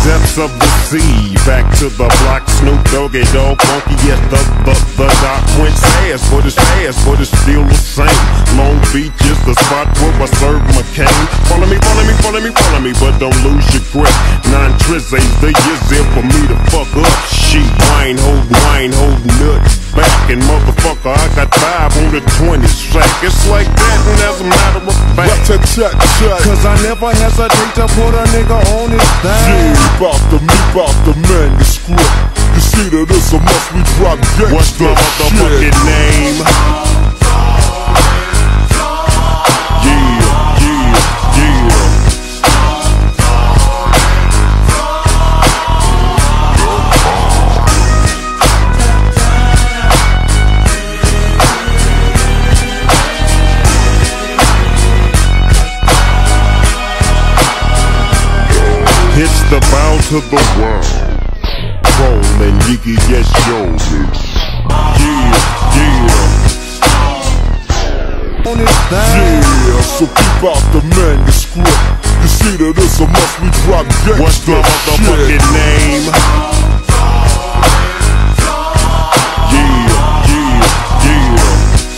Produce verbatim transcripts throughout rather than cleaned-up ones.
depths of the sea. Back to the block, Snoop, Dogg, Dogg, funky, yes, the, the, the doc went fast, but it's fast, but it's still the same. Long Beach is the spot where I serve my cane. Follow me, follow me, follow me, follow me, but don't lose your grip. Nine tris ain't the years there for me to fuck up. Shit, wine holding, wine holding nuts back, and motherfucker, I got five on the twenty sack. It's like that, and as a matter of fact, cause I never hesitate to put a nigga on his thing. Yeah, about the me, about the manuscript. You see that it's a must, we drop gangsta. What's the motherfucking name? Yeah, yeah, yeah. It's the bow to the world. Rollin', Yiggy, yes, yo. Yeah, yeah. On his thing. Yeah, so keep out the manuscript. You see that it's a must, we drop gangsta. What's the motherfucking name? Yeah, yeah, yeah.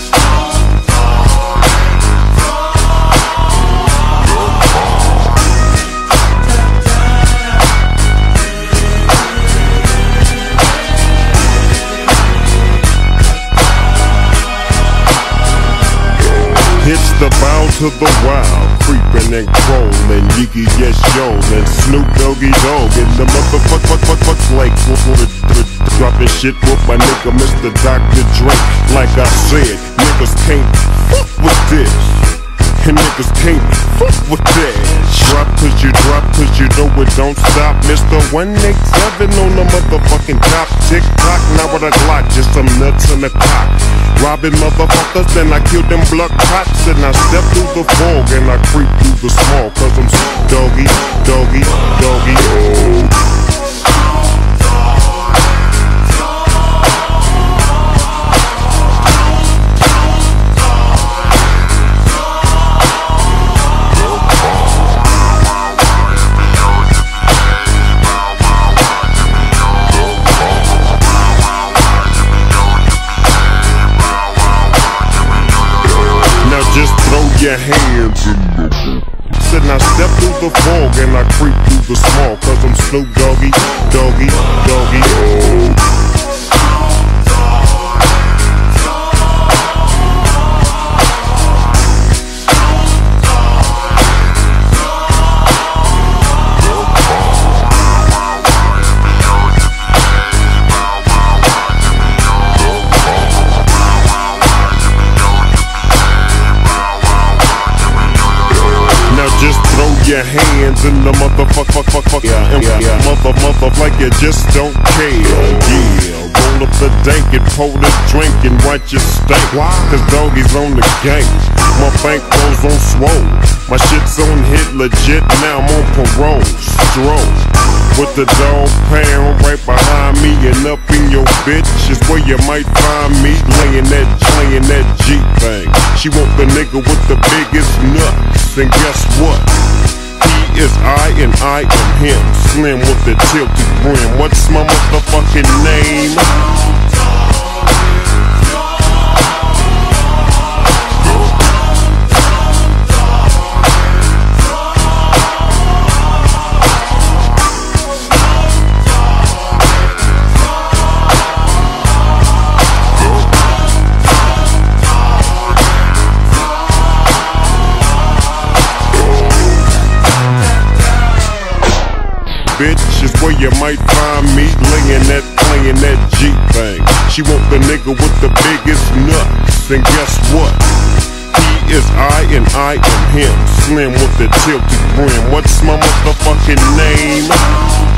It's the bow to the wild, creeping and crawling, Yiggy, yes, yo, and Snoop, Doggy, Dogg, and the motherfuck, fuck, fuck, fuck, like, dropping shit with my nigga, Mister Doctor Dre. Like I said, niggas can't fuck with this, and niggas can't fuck with that. Drop cause you drop cause you know it don't stop. Mister one eighty-seven on the motherfucking top. Tick tock, now with a Glock, just some nuts in the cock. Robbing motherfuckers, then I kill them blood cops. And I step through the fog and I creep through the small. Cause I'm doggy, doggy, doggy, oh. Just throw your hands in the boot. Then I step through the fog and I creep through the small. Cause I'm Snoop, Doggy, Doggy, Doggy, oh. Just throw your hands in the motherfuck, fuck, fuck, fuck, yeah, yeah, yeah. Mother, mother, like you just don't care. Yeah, roll up the dank and pour the drink and watch your stank. Cause doggy's on the gang. My bankroll's on swole. My shit's on hit legit, now I'm on parole. Stroll with the dog pound right behind me and up in your bitch is where you might find me laying that, laying that G thing. She want the nigga with the biggest nuts, and guess what? He is I and I am him. Slim with the tilted brim. What's my motherfucking name? Bitch is where you might find me laying that, playing that G thing. She want the nigga with the biggest nuts, and guess what? He is I and I am him. Slim with the tilted brim. What's my motherfucking name?